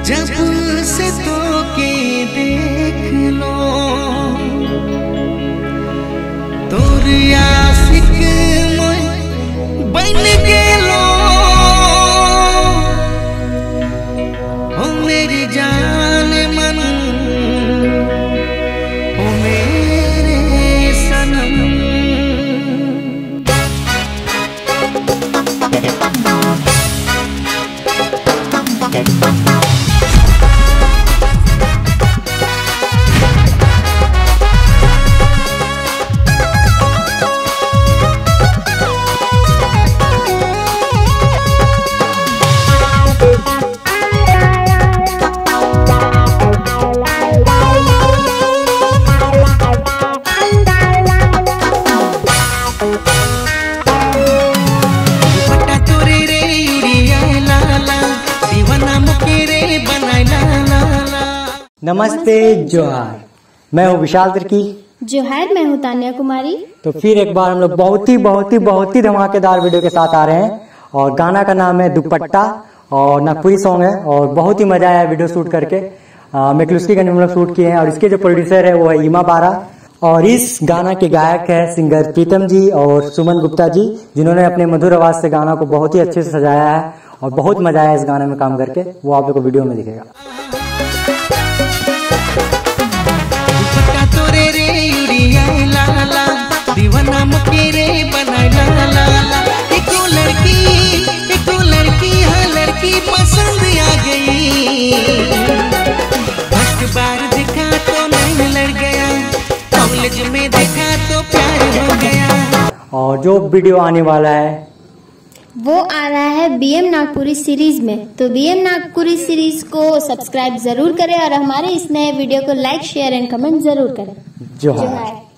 जब से तो के देख लो तोर आशिक मोय बन गेलो ओ मेरी जान मन ओ मेरे सनम। नमस्ते जोहार, मैं हूँ विशाल तिर्की। जोहार, मैं हूँ तान्या कुमारी। तो फिर एक बार हम लोग बहुत ही धमाकेदार वीडियो के साथ आ रहे हैं और गाना का नाम है दुपट्टा और नागपुरी सॉन्ग है और बहुत ही मजा आया वीडियो शूट करके। मेकलुस्कीगंज में हम लोग शूट किए हैं और इसके जो प्रोड्यूसर है वो है ईमा बारा और इस गाना के गायक है सिंगर प्रीतम जी और सुमन गुप्ता जी, जिन्होंने अपने मधुर आवाज से गाना को बहुत ही अच्छे से सजाया है और बहुत मजा आया इस गाने में काम करके। वो आप लोग को वीडियो में दिखेगा। दीवाना मुकेरे बनाई ला ला ला, एको लड़की हाँ लड़की पसंद आ गई। फर्स्ट बार देखा तो नैन लड़ गया, कॉलेज में देखा तो प्यार हो गया। और जो वीडियो आने वाला है वो आ रहा है बीएम नागपुरी सीरीज में, तो बीएम नागपुरी सीरीज को सब्सक्राइब जरूर करें और हमारे इस नए वीडियो को लाइक शेयर एंड कमेंट जरूर करें। जोहार।